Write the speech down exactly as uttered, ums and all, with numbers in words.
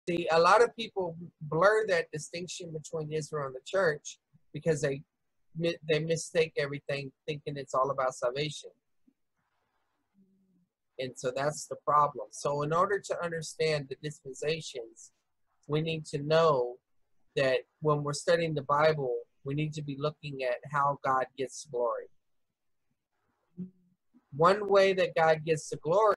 See, a lot of people blur that distinction between Israel and the church because they they mistake everything, thinking it's all about salvation. And so that's the problem. So in order to understand the dispensations, we need to know that when we're studying the Bible, we need to be looking at how God gets glory. One way that God gets the glory